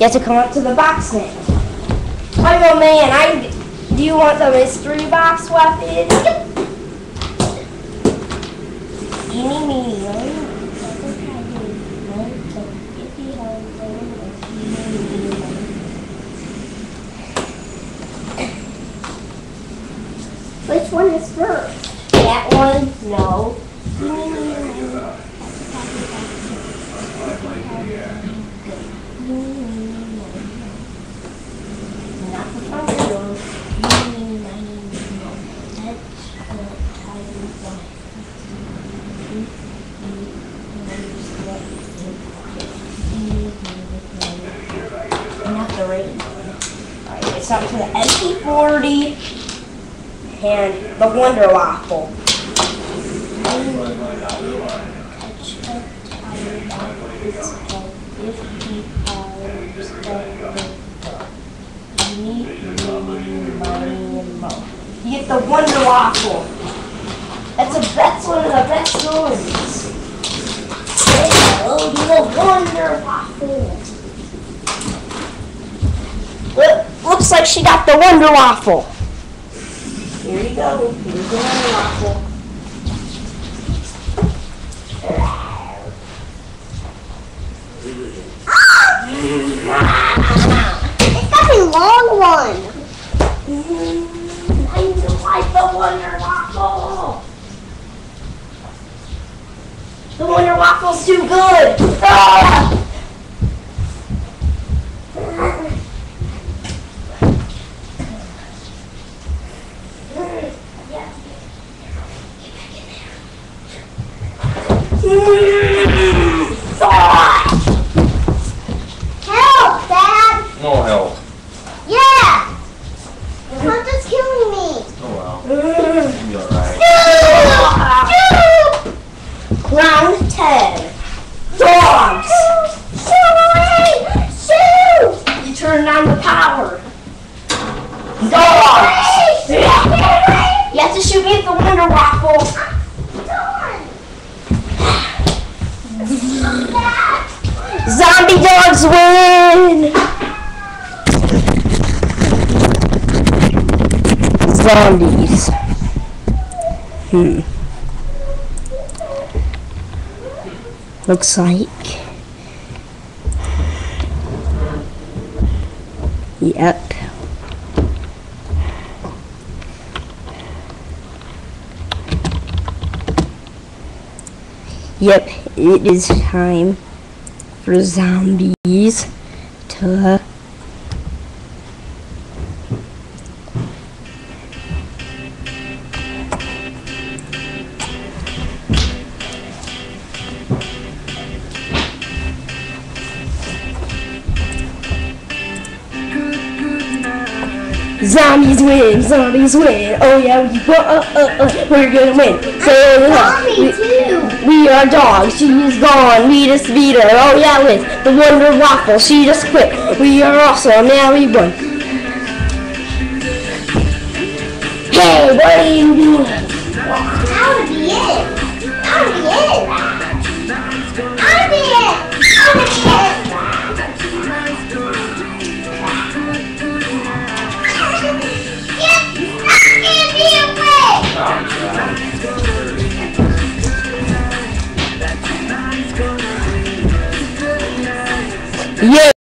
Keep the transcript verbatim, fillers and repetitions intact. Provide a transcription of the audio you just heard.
have to come up to the box now. I'm a man. I. Do you want the mystery box weapon? Eeny, meeny, miny. Which one is first? That one? No. Not the front door. Not the rain. Alright, it's up to the M P forty and the Wonder Waffle. You get the Wonder Waffle. That's a that's one of the best ones. Yeah, oh, the Wonder Waffle. Look, looks like she got the Wonder Waffle. Here you go. Here's the Wonder Waffle. It's got a long one. Mm-hmm. I like the Wonder Waffle. The Wonder Waffle's too good. Ah! Help, Dad! No help. Yeah! The hunter's killing me. Oh well. You'll be alright. Round ten. Dogs! Shoot away! Shoot! You turn on the power. Dogs! You have to shoot me with the Wonder Waffle. Zombie dogs win! Zombies. Hmm. Looks like. Yep. Yep, it is time for zombies to Zombies win, zombies win. Oh yeah, we, uh, uh, uh, we're gonna win. So, Zombie too. we are dogs. She is gone. We just beat her. Oh yeah, with the Wonder Waffle. She just quit. We are awesome. Now we won. Hey, what are you doing? That would be it. That would be it. That would be it. That would be it. Yeah.